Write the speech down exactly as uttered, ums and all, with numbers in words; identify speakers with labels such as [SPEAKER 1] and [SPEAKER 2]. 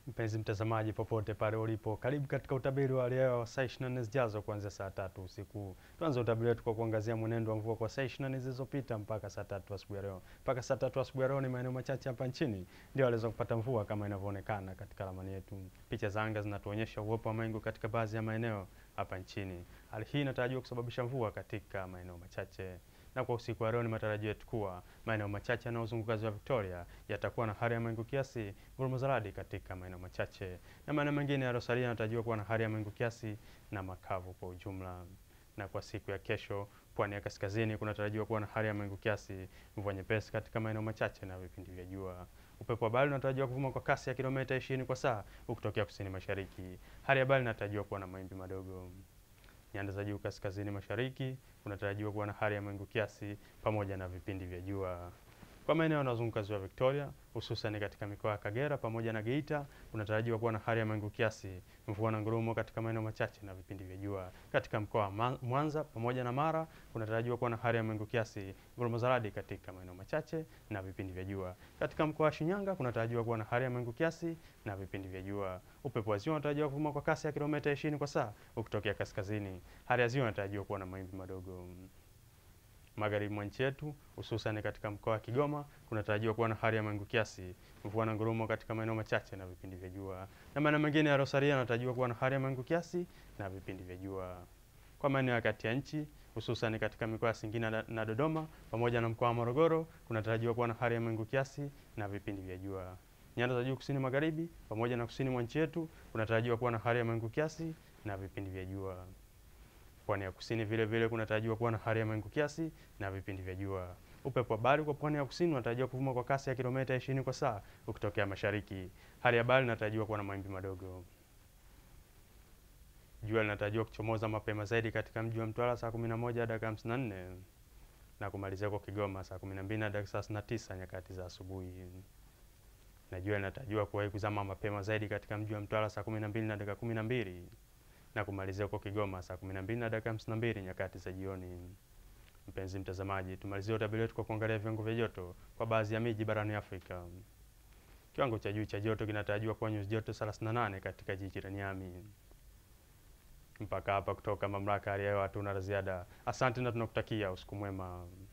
[SPEAKER 1] Mpenzi mtazamaji popote pale ulipo, karibu katika utabiri wa hali ya hewa wa saa ishirini na nne zijazo kuanzia saa tatu usiku. Tuanze utabiri wetu kwa kuangazia mwenendo wa mvua kwa saa ishirini na nne zilizopita mpaka saa tatu asubuhi ya leo. Mpaka saa tatu asubuhi ya leo ni maeneo machache hapa nchini ndio waliweza kupata mvua kama inavyoonekana katika ramani yetu. Picha za anga zinatuonyesha uwepo wa mawingu katika baadhi ya maeneo hapa nchini. Hali hii inatarajiwa kusababisha mvua katika maeneo machache. Na kwa usiku wa leo ni matarajio yetu kuwa maeneo machache yanayozunguka ziwa Victoria yatakuwa na hali ya mawingu kiasi, ngurumo za radi katika maeneo machache, na maeneo mengine yaliyosalia yanatarajiwa kuwa na hali ya mawingu kiasi na makavu kwa ujumla. Na kwa siku ya kesho, pwani ya kaskazini kunatarajiwa kuwa na hali ya mawingu kiasi, mvua nyepesi katika maeneo machache na vipindi vya jua. Upepo wa bahari unatarajiwa kuvuma kwa kasi ya kilomita ishirini kwa saa ukitokea kusini mashariki. Hali ya bahari inatarajiwa kuwa na mawimbi madogo. Nyanda za juu kaskazini mashariki kunatarajiwa kuwa na hali ya mawingu kiasi pamoja na vipindi vya jua. Kwa maeneo yanayozunguka ziwa Victoria, hususan katika mikoa ya Kagera pamoja na Geita, kunatarajiwa kuwa na hali ya mawingu kiasi, mvua na ngurumo katika maeneo machache na vipindi vya jua. Katika mkoa wa Mwanza pamoja na Mara, kunatarajiwa kuwa na hali ya mawingu kiasi, ngurumo za radi katika maeneo machache na vipindi vya jua. Katika mkoa wa Shinyanga, kunatarajiwa kuwa na hali ya mawingu kiasi na vipindi vya jua. Upepo wa ziwa unatarajiwa kuvuma kwa kasi ya kilomita ishirini kwa saa ukitokea kaskazini. Hali ya ziwa inatarajiwa kuwa na mawimbi madogo. Magharibi mwa nchi yetu hususan katika mkoa wa Kigoma kunatarajiwa kuwa na hali ya mawingu kiasi, mvua na ngurumo katika maeneo machache na vipindi vya jua. Na maeneo mengine ya Rosaria yanatarajiwa kuwa na hali ya mawingu kiasi na vipindi vya jua. Kwa maeneo ya kati ya nchi hususan katika mikoa ya Singida na Dodoma pamoja na mkoa wa Morogoro kunatarajiwa kuwa na hali ya mawingu kiasi na vipindi vya jua. Nyanda za juu kusini magharibi pamoja na kusini mwa nchi yetu kunatarajiwa kuwa na hali ya mawingu kiasi na vipindi vya jua. Pwani ya kusini vile vile kunatarajiwa kuwa na hali ya mawingu kiasi na vipindi vya jua. Upepo wa bahari kwa pwani ya kusini unatarajiwa kuvuma kwa kasi ya kilomita ishirini kwa saa ukitokea mashariki. Hali ya bahari inatarajiwa kuwa na mawimbi madogo. Jua linatarajiwa kuchomoza mapema zaidi katika mji wa Mtwara saa kumi na moja dakika hamsini na nne na kumalizia kwa Kigoma saa kumi na mbili na dakika thelathini na tisa nyakati za asubuhi. Na jua linatarajiwa kuwahi kuzama mapema zaidi katika mji wa Mtwara saa kumi na mbili na dakika kumi na mbili na kumalizia kwa Kigoma saa kumi na mbili na dakika hamsini na mbili nyakati za jioni. Mpenzi mtazamaji, tumalizie utabiri wetu kwa kuangalia viwango vya joto kwa baadhi ya miji barani Afrika. Kiwango cha juu cha joto kinatarajiwa kuwa nyuzi joto thelathini na nane katika jiji la Niamey. Mpaka hapa kutoka mamlaka ya hali ya hewa hatuna la ziada. Asante na tunakutakia usiku mwema.